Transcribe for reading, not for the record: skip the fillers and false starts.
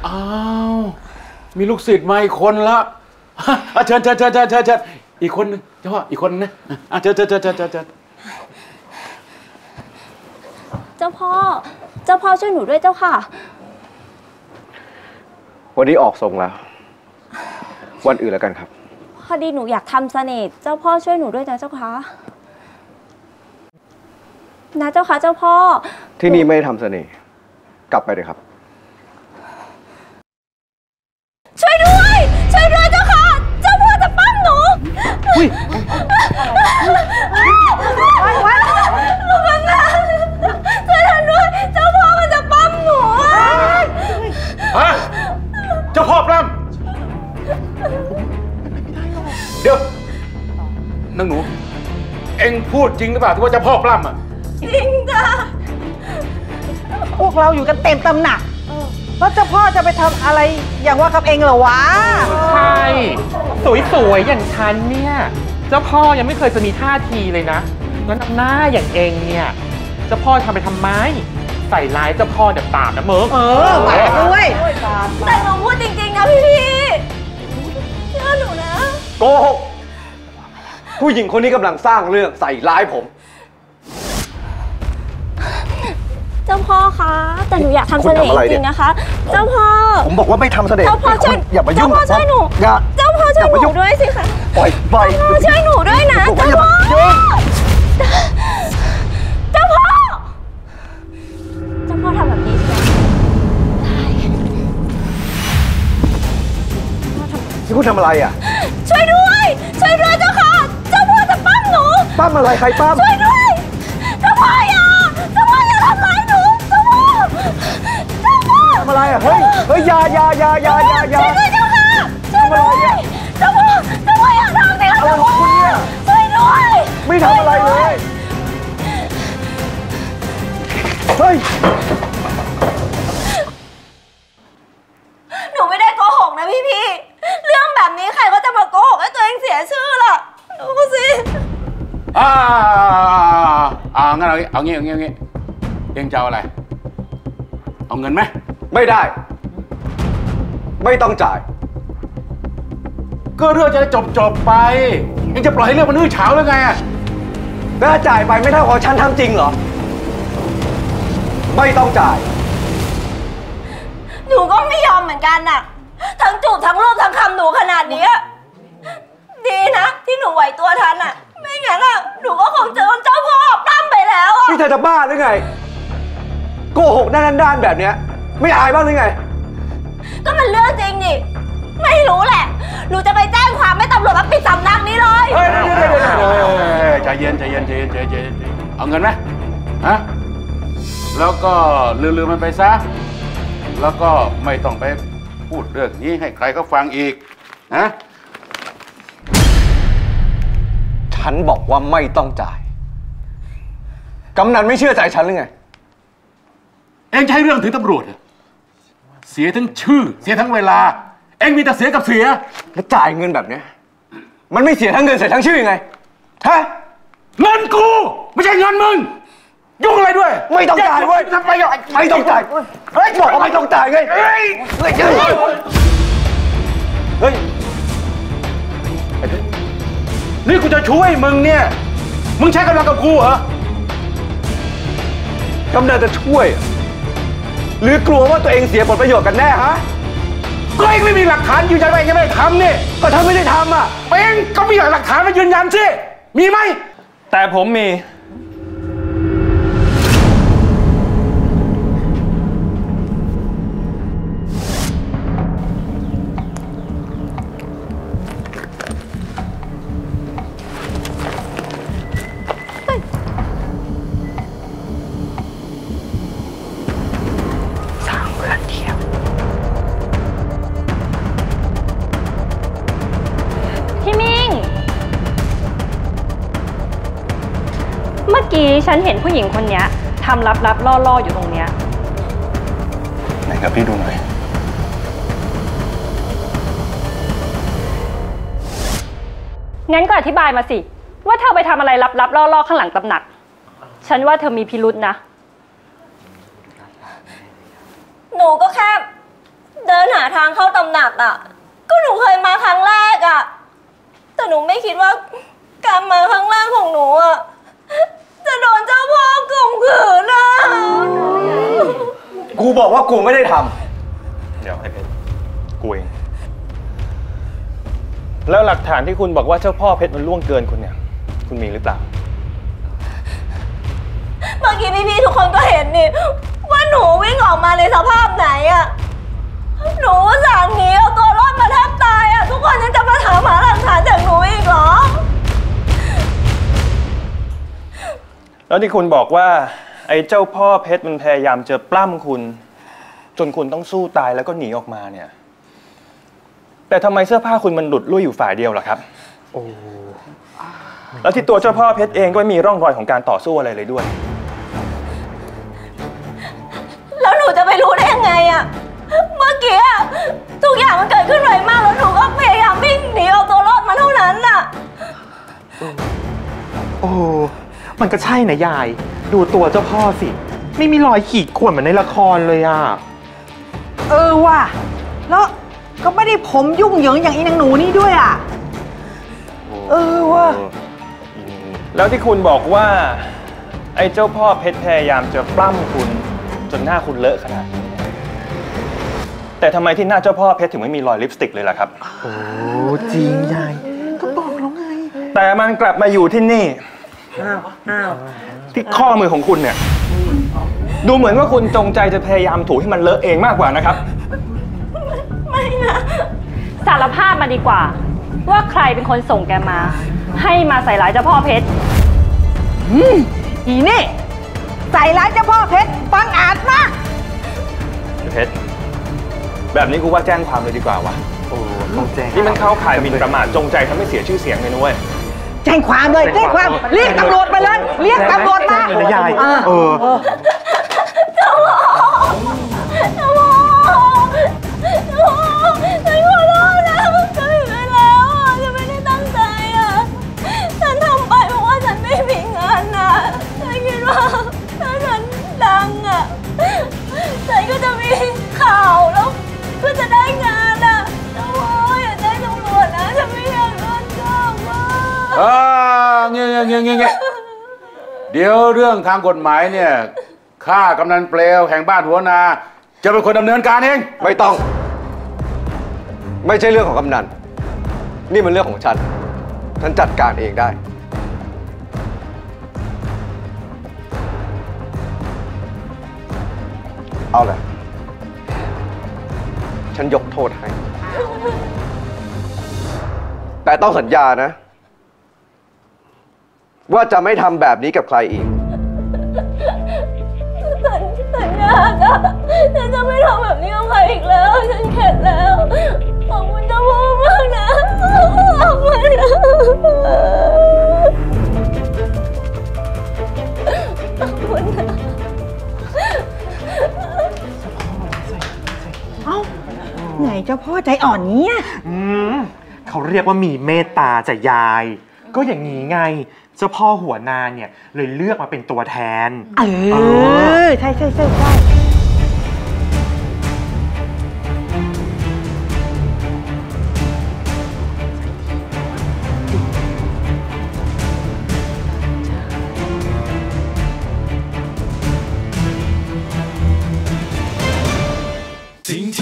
อ้าวมีลูกศิษย์มาอีกคนละเชิญอีกคนนึงเจ้าพ่ออีกคนนะเชิญเจ้าพ่อช่วยหนูด้วยเจ้าค่ะวันนี้ออกทรงแล้ววันอื่นแล้วกันครับพอดีหนูอยากทำเสน่ห์เจ้าพ่อช่วยหนูด้วยนะเจ้าค่ะนะเจ้าค่ะเจ้าพ่อที่นี่ไม่ได้ทำเสน่ห์กลับไปเลยครับช่วยด้วยเจ้าค่ะเจ้าพ่อจะปั้มหนูลูกมันนะช่วยฉันด้วยเจ้าพ่อมันจะปั้มหนูเจ้าพ่อปล้ำเดี๋ยวนังหนูเอ็งพูดจริงหรือเปล่าที่ว่าเจ้าพ่อปล้ำอ่ะจริงจ้ะพวกเราอยู่กันเต็มตำหนักแล้วเจ้าพ่อจะไปทำอะไรอย่างว่ากับเองเหรอวะใช่สวยๆอย่างฉันเนี่ยเจ้าพ่อยังไม่เคยจะมีท่าทีเลยนะงั้นหน้าอย่างเองเนี่ยเจ้าพ่อทำไปทำไมใส่ร้ายเจ้าพ่อเดี๋ยวตามนะเมิร์กบาปด้วยแต่หนูพูดจริงๆนะพี่เชื่อหนูนะโกหกผู้หญิงคนนี้กำลังสร้างเรื่องใส่ร้ายผมเจ้าพ่อคะแต่หนูอยากทำเสน่ห์จริงๆนะคะเจ้าพ่อผมบอกว่าไม่ทำเสน่ห์เจ้าพ่อช่วยอย่ามายุ่งเจ้าพ่อช่วยหนูเจ้าพ่อช่วยหนูด้วยสิคะปล่อยเจ้าพ่อช่วยหนูด้วยนะเจ้าพ่อเจ้าพ่อทำแบบนี้ใช่ไหมที่คุณทำอะไรอ่ะช่วยด้วยเจ้าค่ะเจ้าพ่อจะปั้มหนูปั้มอะไรใครปั้มช่วยด้วยเจ้าพ่ออย่าทำร้ายหนูเจ้าพ่อทำอะไรอ่ะเฮ้ยอย่าช่วยด้วยเจ้าค่ะช่วยด้วยเจ้าพ่ออย่าทำสิคะเจ้าพ่อช่วยด้วยไม่ทำอะไรเลยเฮ้ยหนูไม่ได้โกหกนะพี่เรื่องแบบนี้ใครก็จะมาโกหกให้ตัวเองเสียชื่อล่ะดูสิงั้นเอางี้เองจะเอาอะไรเอาเงินไหมไม่ได้ไม่ต้องจ่ายก็เรื่องจะจบไปเองจะปล่อยให้เรื่องมันอื้อฉาวหรือไงอ่ะถ้าจ่ายไปไม่เท่ากับฉันทำจริงเหรอไม่ต้องจ่ายหนูก็ไม่ยอมเหมือนกันน่ะทั้งจูบทั้งรูปทั้งคำหนูขนาดนี้ดีนะที่หนูไหวตัวทันอ่ะไม่งั้นอ่ะหนูก็คงเจอเจ้าพ่อปล้ำไปแล้วอ่ะนี่เธอจะบ้าหรือไงโกหกด้านแบบเนี้ยไม่อายบ้างหรือไงก็มันเรื่องจริงนี่ไม่รู้แหละหนูจะไปแจ้งความให้ตำรวจมาปิดสำนักนี้เลยใจเย็นเอาเงินไหมฮะแล้วก็ลืมมันไปซะแล้วก็ไม่ต้องไปพูดเรื่องนี้ให้ใครเขาฟังอีกนะฉันบอกว่าไม่ต้องจ่ายกำนันไม่เชื่อใจฉันหรือไงเอ็งจะให้เรื่องถึงตำรวจเสียทั้งชื่อเสียทั้งเวลาเอ็งมีแต่เสียกับเสียแล้วจ่ายเงินแบบนี้มันไม่เสียทั้งเงินเสียทั้งชื่อยังไงฮะเงินกูไม่ใช่เงินมึงยุ่งอะไรด้วยไม่ต้องจ่ายเว้ยไม่ต้องจ่ายเฮ้ยบอกว่าไม่ต้องจ่ายไงเฮ้ยนี่กูจะช่วยมึงเนี่ยมึงใช้กำลังกับกูเหรอกำนันจะช่วยหรือกลัวว่าตัวเองเสียผลประโยชน์กันแน่ฮะก็เองไม่มีหลักฐานยืนยันว่าเองไม่ได้ทำนี่ก็ถ้าไม่ได้ทำอ่ะเองก็มีหลักฐานมายืนยันสิมีไหมแต่ผมมีฉันเห็นผู้หญิงคนนี้ทำลับๆล่อๆอยู่ตรงเนี้ยไหนครับพี่ดูหน่อยงั้นก็อธิบายมาสิว่าเธอไปทำอะไรลับๆล่อๆข้างหลังตำหนักฉันว่าเธอมีพิรุธนะหนูก็แค่เดินหาทางเข้าตำหนักอ่ะก็หนูเคยมาครั้งแรกอ่ะแต่หนูไม่คิดว่าการมาครั้งแรกของหนูอ่ะจะโดนเจ้าพ่อข่มขืนอ่ะกูบอกว่ากูไม่ได้ทเดี๋ยวไอ้เพชรกูเองแล้วหลักฐานที่คุณบอกว่าเจ้าพ่อเพชรมันล่วงเกินคุณเนี่ยคุณมีหรือเปล่าเมื่อกี้พี่ๆทุกคนก็เห็นนี่ว่าหนูวิ่งออกมาในสภาพไหนอ่ะหนูสั่งหนีเอาตัวรอดมาแทบตายอ่ะทุกคนยังจะมาถามหาหลักฐานจากหนูอีกเหรอแล้วที่คุณบอกว่าไอ้เจ้าพ่อเพชรมันพยายามจะปล้ำคุณจนคุณต้องสู้ตายแล้วก็หนีออกมาเนี่ยแต่ทำไมเสื้อผ้าคุณมันหลุดลุ่ยอยู่ฝ่ายเดียวล่ะครับโอ้แล้วที่ตัวเจ้าพ่อเพชรเองก็ไม่มีร่องรอยของการต่อสู้อะไรเลยด้วยแล้วหนูจะไปรู้ได้ยังไงอะเมื่อกี้อะทุกอย่างมันเกิดขึ้นไวมากแล้วหนูก็พยายามวิ่งหนีเอาตัวรอดมาเท่านั้นน่ะโอ้มันก็ใช่นะยายดูตัวเจ้าพ่อสิไม่มีรอยขีดข่วนเหมือนในละครเลยอ่ะว่ะแล้วก็ไม่ได้ผมยุ่งเหยิงอย่างอีนางหนูนี่ด้วยอ่ะว่ะแล้วที่คุณบอกว่าไอ้เจ้าพ่อเพชรพยายามจะปล้ำคุณจนหน้าคุณเลอะขนาดนี้แต่ทำไมที่หน้าเจ้าพ่อเพชรถึงไม่มีรอยลิปสติกเลยล่ะครับโอ้จริงยายก็บอกแล้วไงแต่มันกลับมาอยู่ที่นี่ที่ข้อมือของคุณเนี่ยดูเหมือนว่าคุณจงใจจะพยายามถูให้มันเลอะเองมากกว่านะครับไม่นะสารภาพมาดีกว่าว่าใครเป็นคนส่งแกมาให้มาใส่ร้ายเจ้าพ่อเพชรอีนี่ใส่ร้ายเจ้าพ่อเพชรบังอาจมากเพชรแบบนี้กูว่าแจ้งความเลยดีกว่าวะโอ้ต้องแจ้งนี่มันเข้าข่ายหมิ่นประมาทจงใจทำให้เสียชื่อเสียงเลยนะเว้ยแจ้งความเลยแจ้งความเรียกตำรวจมาเลยเรียกตำรวจมาเลยยายเจ้าพ่อฉันขอโทษนะฉันผิดไปแล้วฉันไม่ได้ตั้งใจอ่ะฉันทำไปเพราะว่าฉันไม่มีงานนะฉันคิดว่าถ้าฉันดังอ่ะฉันก็จะมีข่าวแล้วก็จะได้งานอ่ะเจ้าพ่ออย่าแจ้งตำรวจนะฉันไม่อยากโดนจับเงี้ยเดี๋ยวเรื่องทางกฎหมายเนี่ยข้ากำนันเปลวแห่งบ้านหัวนาจะเป็นคนดำเนินการเองไม่ต้องไม่ใช่เรื่องของกำนันนี่มันเรื่องของฉันจัดการเองได้เอาเลยฉันยกโทษให้แต่ต้องสัญญานะว่าจะไม่ทำแบบนี้กับใครอีกสัญญาค่ะฉันจะไม่ทำแบบนี้กับใครอีกแล้วฉันเข็ดแล้วขอบคุณเจ้าพ่อมากนะขอบคุณนะขอบคุณนะไงเจ้าพ่อใจอ่อนเนี้ยเขาเรียกว่ามีเมตตาจากยายก็อย่างนี้ไงเจ้าพ่อหัวนาเนี่ยเลยเลือกมาเป็นตัวแทนใช่สิ่งที่